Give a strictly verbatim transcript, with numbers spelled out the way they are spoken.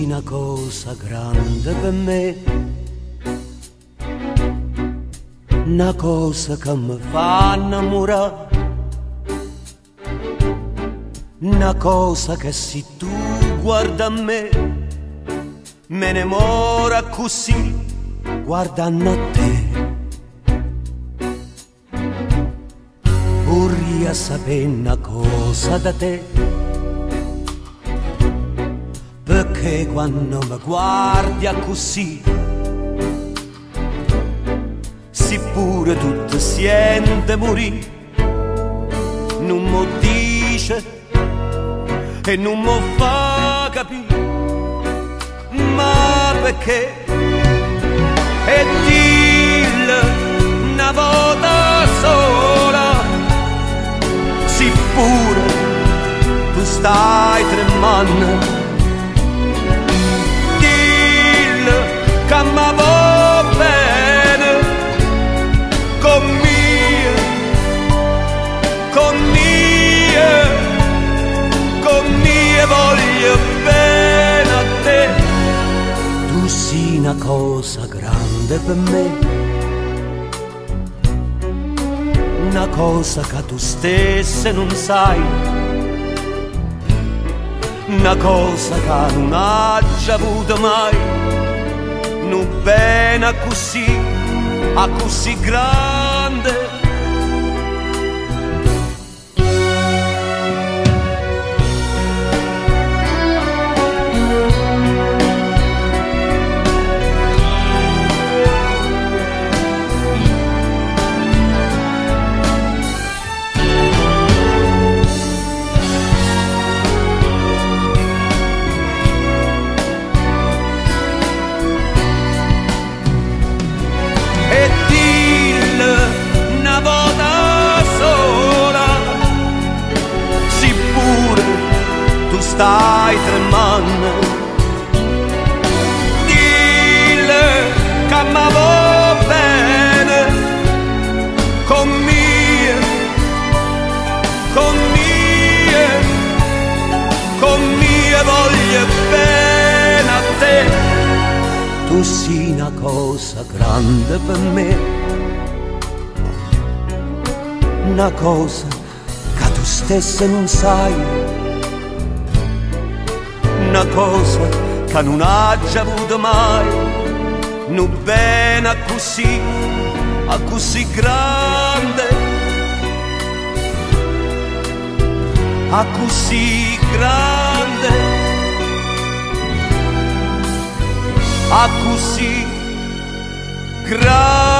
sei una cosa grande per me, una cosa che mi fa innamorare, una cosa che se tu guarda a me, me ne mora così guardando a te. Vorrei sapere una cosa da te, perché quando mi guardi a così, si pure tu ti senti morire, non mi dice e non mi fa capire, ma perché? E dillo una volta sola, si pure tu stai tremando, che mi va bene con mie, con mie, con mie voglio bene a te. Tu sei una cosa grande per me, una cosa che tu stessa non sai, una cosa che non hai già avuto mai. Non bene così, a così grande. Stai tremando, dille che mi va bene con mie, con mie, con mie voglio bene a te. Tu sei una cosa grande per me, una cosa che tu stessa non sai, una cosa che non ha già avuto mai, non bene così, a così grande, a così grande, a così grande.